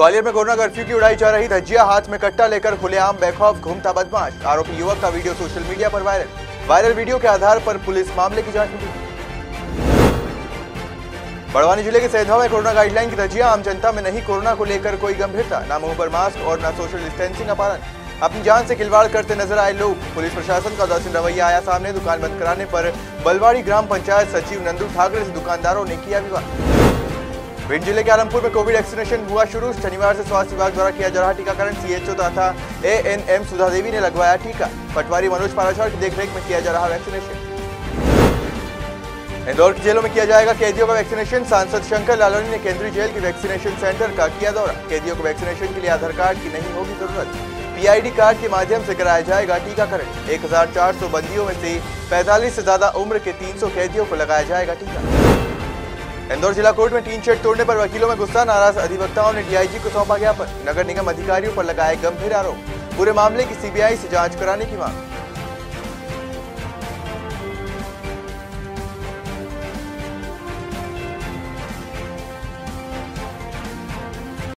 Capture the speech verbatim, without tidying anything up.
ग्वालियर में corona curfew की उड़ाई जा रही धज्जिया, हाथ में कट्टा लेकर खुलेआम बेखौफ घूमता बदमाश। आरोपी युवक का वीडियो सोशल मीडिया पर वायरल। वायरल वीडियो के आधार पर पुलिस मामले की जांच में जुटी। बड़वानी जिले के सेंधवा में कोरोना गाइडलाइन की धज्जिया, आम जनता में नहीं कोरोना को लेकर कोई गंभीरता, ना मुंह पर मास्क और न सोशल डिस्टेंसिंग का पालन। अपनी जान से खिलवाड़ करते नजर आए लोग। पुलिस प्रशासन का उदासीन रवैया आया सामने। दुकान बंद कराने पर बलवाड़ी ग्राम पंचायत सचिव नंदू ठाकरे से दुकानदारों ने किया विवाद। भिंड जिले के आलमपुर में कोविड वैक्सीनेशन हुआ शुरू। शनिवार से स्वास्थ्य विभाग द्वारा किया जा रहा टीकाकरण। सीएचओ तथा एएनएम सुधा देवी ने लगवाया टीका। पटवारी मनोज पाराशर की देखरेख में किया जा रहा वैक्सीनेशन। इंदौर की जेलों में किया जाएगा कैदियों का वैक्सीनेशन। सांसद शंकर लालवानी ने केंद्रीय जेल के वैक्सीनेशन सेंटर का किया दौरा। कैदियों को वैक्सीनेशन के लिए आधार कार्ड की नहीं होगी जरूरत। पीआईडी कार्ड के माध्यम से कराया जाएगा टीकाकरण। एक हजार चार सौ बंदियों में से पैंतालीस से ज्यादा उम्र के तीन सौ कैदियों को लगाया जाएगा टीका। इंदौर जिला कोर्ट में टीन शेड तोड़ने पर वकीलों में गुस्सा। नाराज अधिवक्ताओं ने डीआईजी को सौंपा ज्ञापन। नगर निगम अधिकारियों पर लगाए गंभीर आरोप। पूरे मामले की सीबीआई से जांच कराने की मांग।